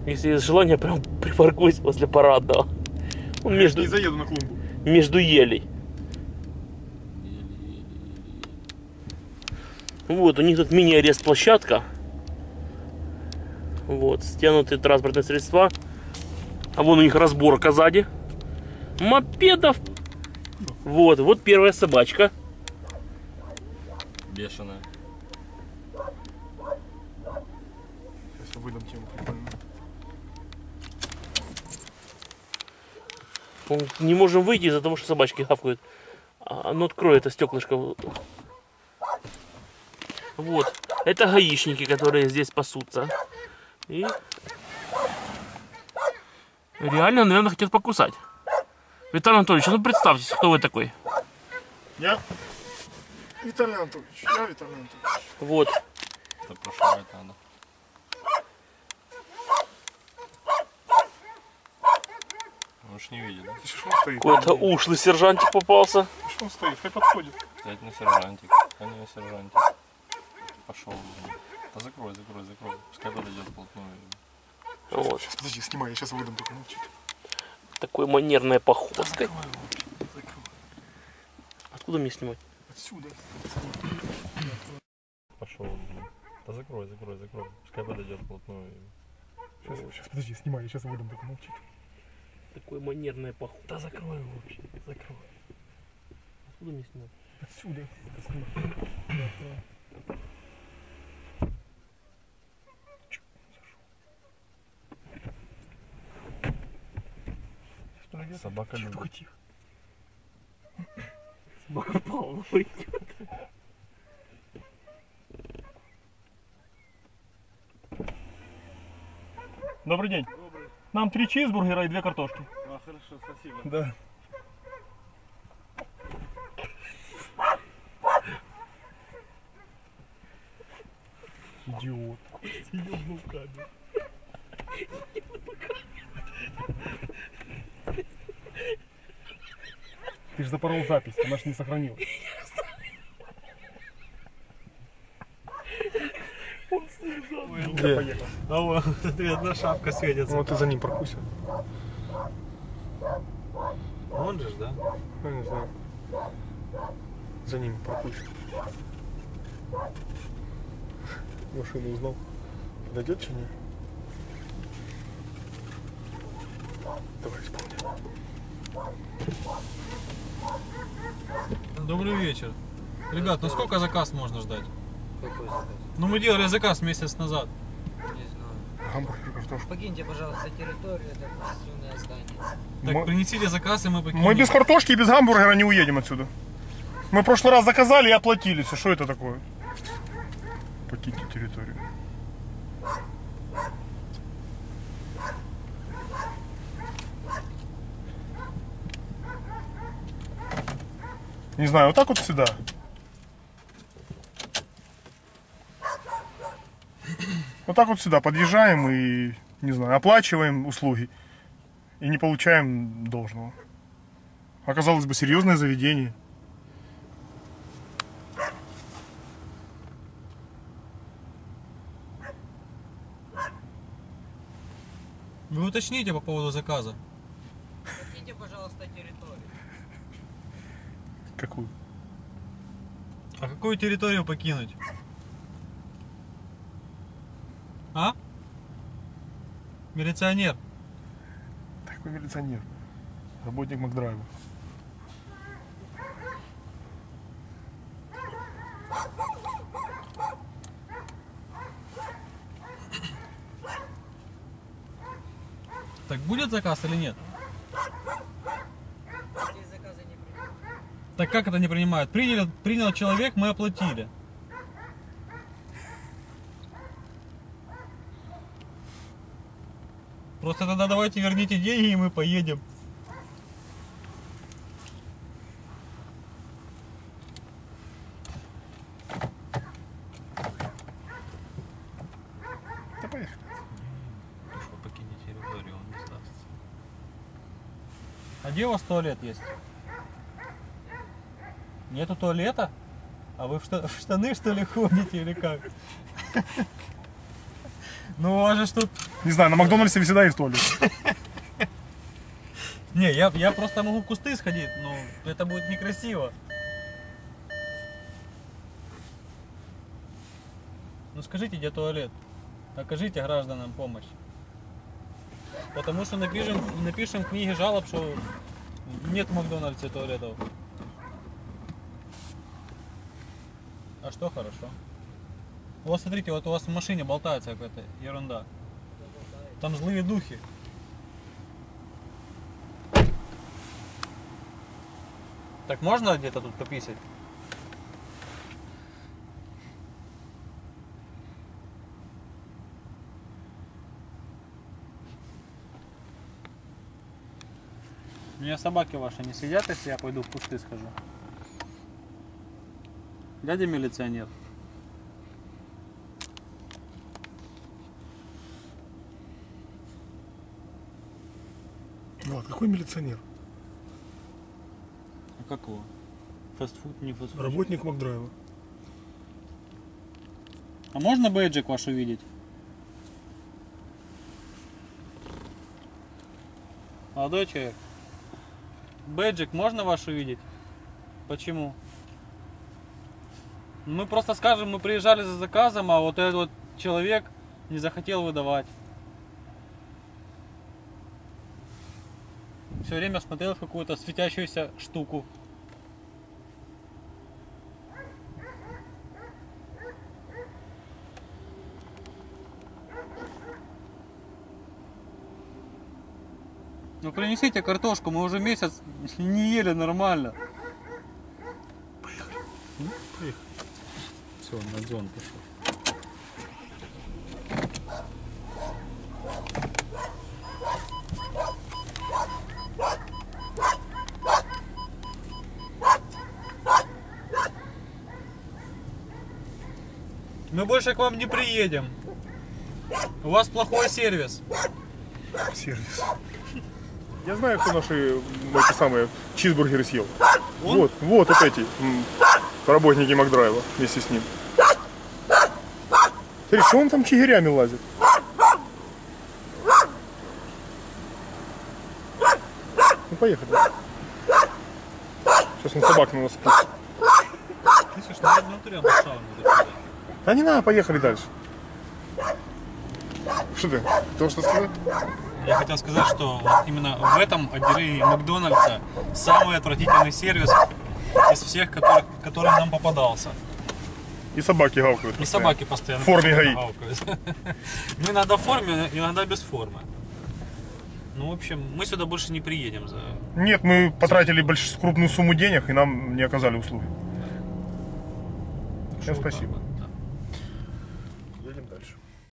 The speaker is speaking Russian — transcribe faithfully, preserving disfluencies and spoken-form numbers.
Если есть желание, прям припаркуйся возле парадного. Он между... Не заеду на клумбу. Между елей. Вот, у них тут мини-арест-площадка. Вот, стянутые транспортные средства. А вон у них разборка сзади. Мопедов. Вот, вот первая собачка. Бешеная. Сейчас я выдам тему прикольную. Не можем выйти из-за того, что собачки хавкают. Оно откроет это стеклышко. Вот. Это гаишники, которые здесь пасутся. И реально, наверное, хотят покусать. Виталий Анатольевич, ну представьтесь, кто вы такой? Я Виталий Анатольевич. Я Виталий Анатольевич. Вот. Это прошивать надо. Он ж не видит, да? Что он стоит? Какой-то ушлый сержантик попался. Что он стоит? Хай подходит. Взять на сержантик. А не на сержантик. Пошел. Да закрой, закрой, закрой. Пускай подойдет вплотную. Сейчас, Вот. сейчас, подожди, снимай, я сейчас выдам, только молчите. Такой манерной походкой. Закрой, закрой. Откуда мне снимать? Отсюда. Пошел. Да закрой, закрой, закрой. Пускай подойдет вплотную. Сейчас, сейчас, подожди, снимай, я сейчас выдам, только молчите. Такой манерной походкой. Да закрой его вообще, закрой. Откуда мне снимать? Отсюда. Собака тихо, любит. тихо. Собака Павлова идет. Добрый день. Добрый. Нам три чизбургера и две картошки. А, хорошо, спасибо. Да. Идиот. Ёбнул камеру. Ты же запорол запись, она ж не сохранила. Ой, Где? поехал. А вот, смотри, одна шапка светится. Ну ты за ним прокуся. Он же ж, да? Я не знаю. За ним прокуся. Машину узнал. Подойдет что не? Давай исполним. Добрый вечер. Ребят, ну сколько заказ можно ждать? Какой заказ? Ну мы делали заказ месяц назад. Не знаю. Гамбургер, картошку. Покиньте, пожалуйста, территорию, это конституционное здание. Так, Мы- принесите заказ, и мы покинем. Мы без картошки и без гамбургера не уедем отсюда. Мы в прошлый раз заказали и оплатили все. Что это такое? Покиньте территорию. Не знаю, вот так вот всегда. Вот так вот всегда подъезжаем и, не знаю, оплачиваем услуги и не получаем должного. Оказалось бы, серьезное заведение. Вы уточните по поводу заказа. Покиньте, пожалуйста, территорию. Какую? А какую территорию покинуть? А? Милиционер. Такой милиционер. Работник Макдрайва. Так будет заказ или нет? Здесь заказы не принимают. Так как это не принимают? Принял, принял человек, мы оплатили. Просто тогда давайте верните деньги, и мы поедем. Да поехали. Что покинете территорию, он не сдастся. А где у вас туалет есть? Нету туалета? А вы в, шта- в штаны что ли ходите или как? Ну, у вас же ж тут... Не знаю, на Макдональдсе всегда есть туалет. Не, я, я просто могу в кусты сходить, но это будет некрасиво. Ну скажите, где туалет? Окажите гражданам помощь. Потому что напишем, напишем в книге жалоб, что нет в Макдональдсе туалетов. А что хорошо? Вот смотрите, вот у вас в машине болтается какая-то ерунда. Там злые духи. Так можно где-то тут пописать? У меня собаки ваши не сидят, если я пойду в кусты схожу. Дядя милиционер. Влад, какой милиционер? А как его? Фастфуд, не фастфуд. Работник Макдрайва. А можно бейджик ваш увидеть? Молодой человек. Бейджик можно ваш увидеть? Почему? Мы просто скажем, мы приезжали за заказом, а вот этот вот человек не захотел выдавать. Все время смотрел в какую-то светящуюся штуку. Ну принесите картошку, мы уже месяц не ели нормально. Поехали. Поехали. Все, на зон пошел. Мы больше к вам не приедем. У вас плохой сервис. Сервис. Я знаю, кто наши эти самые чизбургеры съел. Он? Вот, вот, вот эти м, работники Макдрайва вместе с ним. Смотри, что он там чигирями лазит? Ну поехали. Сейчас он собак на нас спустит. Слышишь, надо внутри обоссал. Да не надо, поехали дальше. Что ты? Хотел что сказать? Я хотел сказать, что вот именно в этом отделении Макдональдса самый отвратительный сервис из всех, который, который нам попадался. И собаки гавкают. И собаки постоянно В форме ГАИ. гавкают. Ну, иногда в форме, иногда без формы. Ну, в общем, мы сюда больше не приедем. За... Нет, мы потратили большую крупную сумму денег и нам не оказали услуги. Всем Что вот спасибо. так вот.